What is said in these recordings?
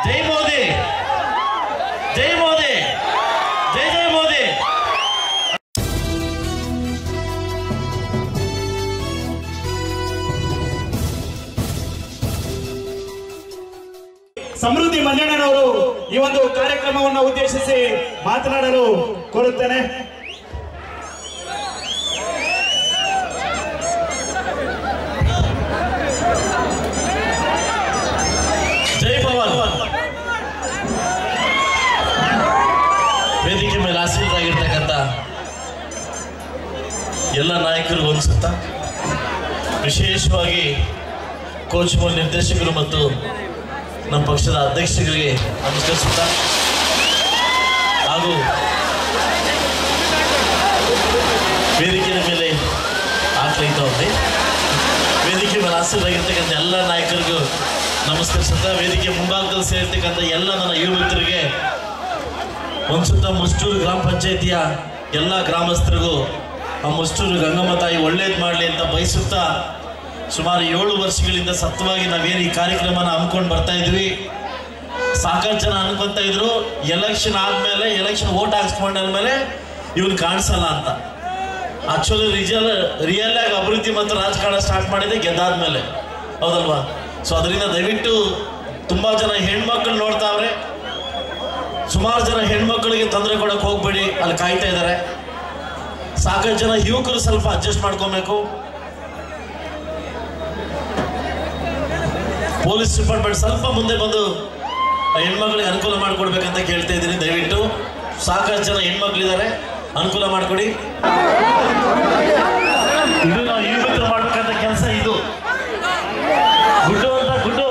ಜೈ ಮೋದಿ, ಜೈ ಮೋದಿ, ಜೈ ಜೈ ಮೋದಿ. ಸಮೃದ್ಧಿ ಮಂಜಣ್ಣನವರು ಈ ಒಂದು ಕಾರ್ಯಕ್ರಮವನ್ನು ಉದ್ದೇಶಿಸಿ ಮಾತನಾಡಲು ಕೋರುತ್ತೇನೆ. ಜೈ ಭವನ್. ವೇದಿಕೆ ಮೇಲೆ ಆಸೀನರಾಗಿರ್ತಕ್ಕಂಥ ಎಲ್ಲ ನಾಯಕರಿಗೂ ಅನಿಸುತ್ತಾ, ವಿಶೇಷವಾಗಿ ಕೋಚ್ ಬೋರ್ಡ್ ನಿರ್ದೇಶಕರು ಮತ್ತು ನಮ್ಮ ಪಕ್ಷದ ಅಧ್ಯಕ್ಷರಿಗೆ ನಮಸ್ಕರಿಸುತ್ತಾ, ಹಾಗೂ ವೇದಿಕೆಯ ಮೇಲೆ ಆಗ್ತಾಯಿದ್ದಾವೆ ವೇದಿಕೆ ಮೇಲೆ ಆಸೀನರಾಗಿರ್ತಕ್ಕಂಥ ಎಲ್ಲ ನಾಯಕರಿಗೂ ನಮಸ್ಕರಿಸುತ್ತಾ, ವೇದಿಕೆ ಮುಂಭಾಗದಲ್ಲಿ ಸೇರಿರ್ತಕ್ಕಂಥ ಎಲ್ಲ ನನ್ನ ಯುವ ಮಿತ್ರರಿಗೆ ಒಂದ್ಸುತ್ತ ಮುಷ್ಟೂರು ಗ್ರಾಮ ಪಂಚಾಯಿತಿಯ ಎಲ್ಲ ಗ್ರಾಮಸ್ಥರಿಗೂ ಆ ಮುಷ್ಟೂರು ಗಂಗಮ್ಮ ತಾಯಿ ಒಳ್ಳೇದು ಮಾಡಲಿ ಅಂತ ಬಯಸುತ್ತಾ, ಸುಮಾರು 7 ವರ್ಷಗಳಿಂದ ಸತ್ವವಾಗಿ ನಾವೇನು ಈ ಕಾರ್ಯಕ್ರಮನ ಹಮ್ಮಿಕೊಂಡು ಬರ್ತಾ ಇದ್ವಿ. ಸಾಕಷ್ಟು ಜನ ಅನ್ಕೊಂತ ಇದ್ರು ಎಲೆಕ್ಷನ್ ಆದಮೇಲೆ, ಎಲೆಕ್ಷನ್ ಓಟ್ ಹಾಕ್ಸ್ಕೊಂಡಾದ್ಮೇಲೆ ಇವನು ಕಾಣಿಸಲ್ಲ ಅಂತ. ಆಕ್ಚುಲಿ ರಿಯಲ್ ಆಗಿ ಅಭಿವೃದ್ಧಿ ಮತ್ತು ರಾಜಕಾರಣ ಸ್ಟಾರ್ಟ್ ಮಾಡಿದೆ ಗೆದ್ದಾದ್ಮೇಲೆ, ಹೌದಲ್ವಾ? ಸೊ ಅದರಿಂದ ದಯವಿಟ್ಟು ತುಂಬ ಜನ ಹೆಣ್ಮಕ್ಳು ನೋಡ್ತಾವ್ರೆ. ಸುಮಾರು ಜನ ಹೆಣ್ಮಕ್ಳಿಗೆ ತೊಂದರೆ ಕೊಡೋಕೆ ಹೋಗ್ಬೇಡಿ, ಅಲ್ಲಿ ಕಾಯ್ತಾ ಇದ್ದಾರೆ. ಸಾಕಷ್ಟು ಜನ ಯುವಕರು ಸ್ವಲ್ಪ ಅಡ್ಜಸ್ಟ್ ಮಾಡ್ಕೊಬೇಕು. ಪೊಲೀಸ್ ಡಿಪಾರ್ಟ್ಮೆಂಟ್ ಸ್ವಲ್ಪ ಮುಂದೆ ಬಂದು ಹೆಣ್ಮಕ್ಳಿಗೆ ಅನುಕೂಲ ಮಾಡಿಕೊಡ್ಬೇಕಂತ ಕೇಳ್ತಾ ಇದ್ದೀನಿ. ದಯವಿಟ್ಟು ಸಾಕಷ್ಟು ಜನ ಹೆಣ್ಮಕ್ಳಿದ್ದಾರೆ, ಅನುಕೂಲ ಮಾಡಿಕೊಡಿ. ಇದು ನಾವು ಯುವ ಮಿತ್ರ ಮಾಡ್ಬೇಕಂತ ಕೆಲಸ. ಇದು ಗುಡ್ಡು ಅಂತ ಗುಡ್ಡು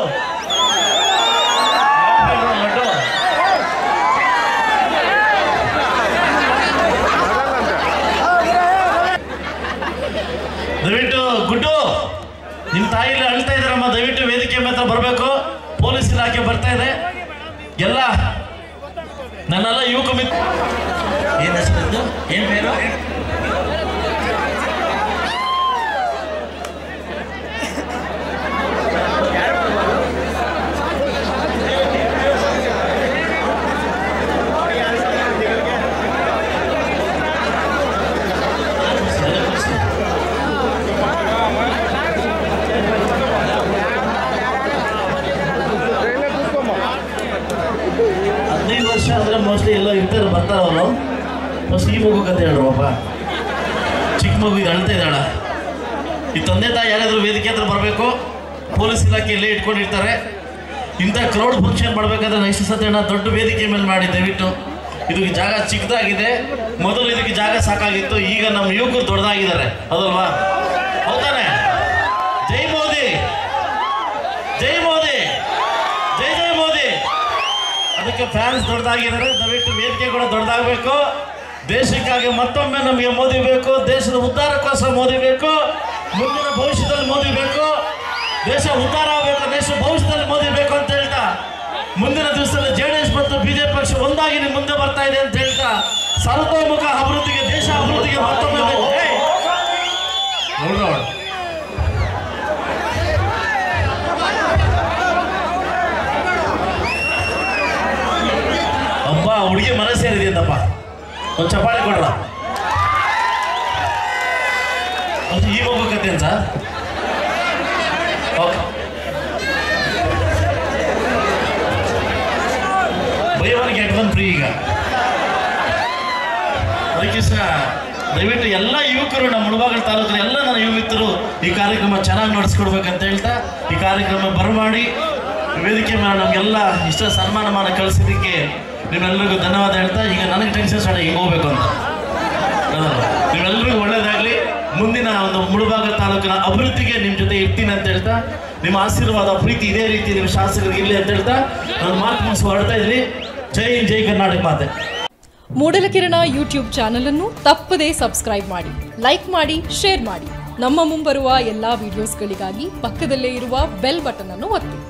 ದಯವಿಟ್ಟು ಗುಡ್ಡು ನಿಮ್ಮ ತಾಯಿ ಅಳ್ತಾ ಇದ್ದಾರಮ್ಮ, ದಯವಿಟ್ಟು ವೇದಿಕೆ ಮಾತ್ರ ಬರಬೇಕು. ಪೊಲೀಸ್ ಇಲಾಖೆ ಬರ್ತಾ ಇದೆ. ಎಲ್ಲ ನನ್ನೆಲ್ಲ ಯುವಕ ಮಿತ್ರ, ಏನು ಹೆಸರು, ಏನು പേര്? ಅಂದ್ರೆ ಮೋಸ್ಟ್ಲಿ ಎಲ್ಲ ಇರ್ತಾರೆ, ಬರ್ತಾರವರು. ಫಸ್ಟ್ ಈ ಮಗು ಕತೆ ಹೇಳ್ರಪ್ಪ, ಚಿಕ್ಕ ಮಗು ಇದು ಅಳ್ತಾ ಇದ್ದಾಳ. ಈ ತಂದೆ ತಾಯಿ ಯಾರಾದರೂ ವೇದಿಕೆ ಹತ್ರ ಬರಬೇಕು. ಪೊಲೀಸ್ ಇಲಾಖೆಯಲ್ಲೇ ಇಟ್ಕೊಂಡಿರ್ತಾರೆ. ಇಂಥ ಕ್ರೌಡ್ ಫಂಕ್ಷನ್ ಮಾಡಬೇಕಾದ್ರೆ ನೆಕ್ಸ್ಟ್ ಸತಿ ದೊಡ್ಡ ವೇದಿಕೆ ಮೇಲೆ ಮಾಡಿ. ದಯವಿಟ್ಟು ಇದಕ್ಕೆ ಜಾಗ ಚಿಕ್ಕದಾಗಿದೆ, ಮೊದಲು ಇದಕ್ಕೆ ಜಾಗ ಸಾಕಾಗಿತ್ತು. ಈಗ ನಮ್ಮ ಯುವಕರು ದೊಡ್ಡದಾಗಿದ್ದಾರೆ, ಹೌದಲ್ವಾ? ಹೌದಾನೆ? ಜೈ ಮೋದಿ, ಜೈ ಮೋದಿ, ಜೈ ಜೈ ಮೋದಿ. ಅದಕ್ಕೆ ಫ್ಯಾನ್ಸ್ ದೊಡ್ಡದಾಗಿದ್ದಾರೆ. ದಯವಿಟ್ಟು ವೇದಿಕೆ ಕೂಡ ದೊಡ್ಡದಾಗಬೇಕು. ದೇಶಕ್ಕಾಗಿ ಮತ್ತೊಮ್ಮೆ ನಮಗೆ ಮೋದಿ ಬೇಕು. ದೇಶದ ಉದ್ಧಾರಕ್ಕೋಸ್ಕರ ಮೋದಿ ಬೇಕು. ಮುಂದಿನ ಭವಿಷ್ಯದಲ್ಲಿ ಮೋದಿ ಬೇಕು. ದೇಶ ಉದ್ಧಾರ ಆಗಬೇಕು, ದೇಶ ಭವಿಷ್ಯದಲ್ಲಿ ಮೋದಿ ಬೇಕು ಅಂತ ಹೇಳ್ತಾ, ಮುಂದಿನ ದಿವಸದಲ್ಲಿ ಜೆಡಿಎಸ್ ಮತ್ತು ಬಿಜೆಪಿ ಪಕ್ಷ ಒಂದಾಗಿ ಮುಂದೆ ಬರ್ತಾ ಇದೆ ಅಂತ ಹೇಳ್ತಾ, ಸರ್ವತೋಮುಖ ಅಭಿವೃದ್ಧಿಗೆ, ದೇಶ ಅಭಿವೃದ್ಧಿಗೆ ಮತ್ತೊಮ್ಮೆ ಅಬ್ಬ ಹುಡುಗಿ ಮನೆ ಸೇರಿದೆ ಅಂತಪ್ಪ. ಒಂದು ಚಪಾಳಿ ಕೊಡ್ರ. ಈ ಮಗು ಕತೆ ಅಂತ buy one get one free. ಈಗ ಅದಕ್ಕೆ ದಯವಿಟ್ಟು ಎಲ್ಲ ಯುವಕರು, ನಮ್ಮ ಮುಳಬಾಗಿಲು ತಾಲೂಕಿನ ಎಲ್ಲ ನನ್ನ ಯುವ ಮಿತ್ರರು ಈ ಕಾರ್ಯಕ್ರಮ ಚೆನ್ನಾಗಿ ನಡೆಸ್ಕೊಡ್ಬೇಕಂತ ಹೇಳ್ತಾ, ಈ ಕಾರ್ಯಕ್ರಮ ಬರಮಾಡಿ ವೇದಿಕೆ ಮೇಲೆ ನಮಗೆಲ್ಲ ಇಷ್ಟ ಸನ್ಮಾನಮಾನ ಕಳಿಸಿದ್ದಕ್ಕೆ ನೀವೆಲ್ಲರಿಗೂ ಧನ್ಯವಾದ ಹೇಳ್ತಾ, ಈಗ ನನಗೆ ಟೆನ್ಷನ್ ಸ್ಟಾರ್ಟ್ ಹಿಂಗೆ ಹೋಗ್ಬೇಕು ಅಂತ. ನೀವೆಲ್ಲರಿಗೂ ಒಳ್ಳೇದಾಗಲಿ. ಮುಂದಿನ ಒಂದು ಮುಳಬಾಗಿಲು ತಾಲೂಕಿನ ಅಭಿವೃದ್ಧಿಗೆ ನಿಮ್ಮ ಜೊತೆ ಇರ್ತೀನಿ ಅಂತ ಹೇಳ್ತಾ, ನಿಮ್ಮ ಆಶೀರ್ವಾದ ಪ್ರೀತಿ ಇದೇ ರೀತಿ ನಿಮ್ಮ ಶಾಸಕರಿಗೆ ಇರಲಿ ಅಂತ ಹೇಳ್ತಾ ನಾನು ಮಾತು ಮುಗಿಸಿ ಹೊರಡ್ತಾ ಇದ್ದೀನಿ. ಜೈ ಹಿಂದ್, ಜೈ ಕರ್ನಾಟಕ ಮಾತೆ. ಮೂಡಲಕಿರಣ ಯೂಟ್ಯೂಬ್ ಚಾನಲ್ ಅನ್ನು ತಪ್ಪದೇ ಸಬ್ಸ್ಕ್ರೈಬ್ ಮಾಡಿ, ಲೈಕ್ ಮಾಡಿ, ಶೇರ್ ಮಾಡಿ. ನಮ್ಮ ಮುಂಬರುವ ಎಲ್ಲಾ ವಿಡಿಯೋಸ್ಗಳಿಗಾಗಿ ಪಕ್ಕದಲ್ಲೇ ಇರುವ ಬೆಲ್ ಬಟನ್ ಅನ್ನು ಒತ್ತಿ.